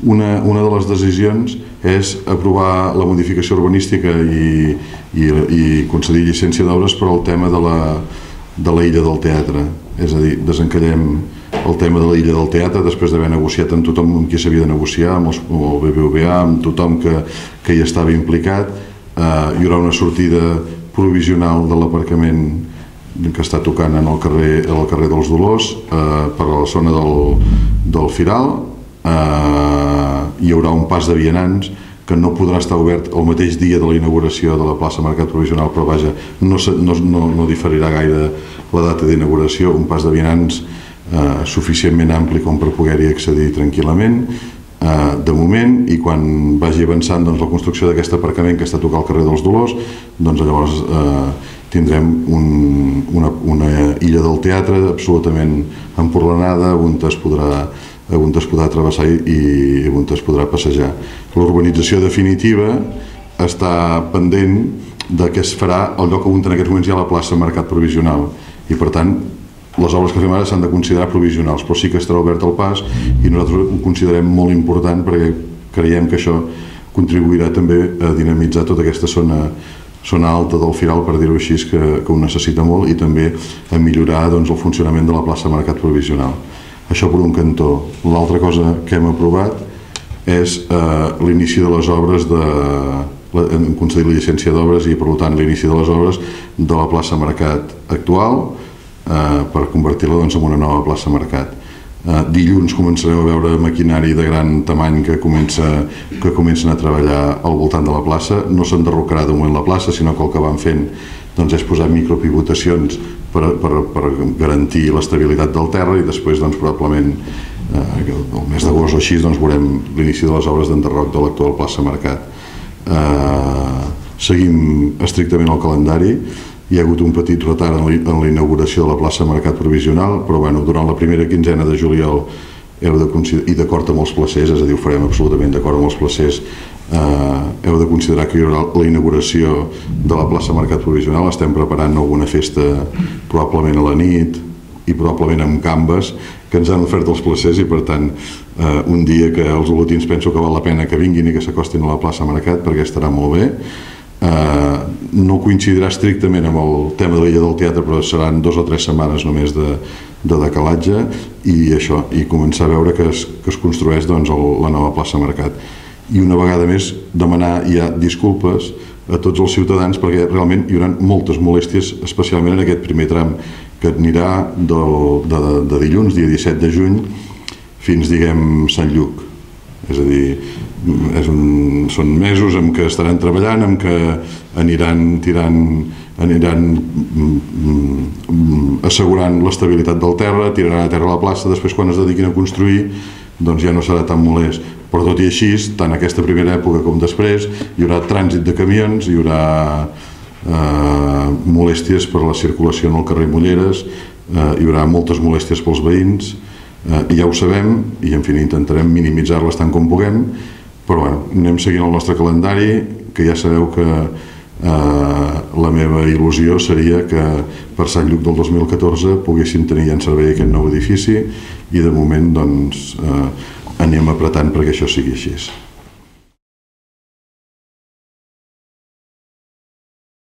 una de les decisions és aprovar la modificació urbanística i concedir llicència d'obres per al tema de la illa del teatre. És a dir, desencallem el tema de la illa del teatre després d'haver negociat amb tothom amb qui s'havia de negociar, amb el BBVA, amb tothom que hi estava implicat. Hi haurà una sortida provisional de l'aparcament que està tocant en el carrer dels Dolors per a la zona del Firal. Hi haurà un pas de vianants que no podrà estar obert el mateix dia de la inauguració de la plaça Mercat Provisional, però vaja, no diferirà gaire la data d'inauguració, un pas de vianants suficientment ampli com per poder-hi accedir tranquil·lament de moment, i quan vagi avançant la construcció d'aquest aparcament que està a tocar al carrer dels Dolors, doncs llavors tindrem una illa del teatre absolutament emporlanada on es podrà travessar i on es podrà passejar. L'urbanització definitiva està pendent de què es farà al lloc on en aquests moments hi ha la plaça Mercat Provisional, i per tant les obres que fem ara s'han de considerar provisionals, però sí que estarà obert el pas i nosaltres ho considerem molt important perquè creiem que això contribuirà també a dinamitzar tota aquesta zona alta del Firal, per dir-ho així, que ho necessita molt, i també a millorar el funcionament de la plaça Mercat Provisional. Això per un cantó. L'altra cosa que hem aprovat és l'inici de les obres hem concedit la llicència d'obres i per tant l'inici de les obres de la plaça Mercat actual per convertir-la en una nova plaça Mercat. Dilluns començareu a veure maquinari de gran tamany que comencen a treballar al voltant de la plaça. No s'enderrocarà de moment la plaça, sinó que el que van fent és posar micropivotacions per garantir l'estabilitat del terra, i després probablement el mes d'agost o així veurem l'inici de les obres d'enderroc de l'actual plaça Mercat. Seguim estrictament el calendari. Hi ha hagut un petit retard en la inauguració de la plaça Mercat Provisional, però durant la primera quinzena de juliol i d'acord amb els placers, és a dir, ho farem absolutament d'acord amb els placers, heu de considerar que hi haurà la inauguració de la plaça Mercat Provisional. Estem preparant alguna festa probablement a la nit i probablement amb gambes que ens han ofert els placers, i per tant un dia que els olotins penso que val la pena que vinguin i que s'acostin a la plaça Mercat perquè estarà molt bé. No coincidirà estrictament amb el tema de l'illa del teatre, però seran 2 o 3 setmanes només de decalatge i començar a veure que es construeix la nova plaça Mercat. I una vegada més demanar ja disculpes a tots els ciutadans perquè realment hi haurà moltes molèsties, especialment en aquest primer tram que anirà de dilluns, dia 17 de juny, fins, diguem, Sant Lluc. És a dir, són mesos en què estaran treballant, en què aniran assegurant l'estabilitat del terra, tiraran a terra la plaça, després quan es dediquin a construir ja no serà tan molest. Però tot i així, tant aquesta primera època com després, hi haurà trànsit de camions, hi haurà molèsties per la circulació en el carrer Molleres, hi haurà moltes molèsties pels veïns, i ja ho sabem, i en fi intentarem minimitzar-les tant com puguem, però anem seguint el nostre calendari, que ja sabeu que la meva il·lusió seria que per Sant Lluc del 2014 poguéssim tenir ja en servei aquest nou edifici, i de moment anem apretant perquè això sigui així.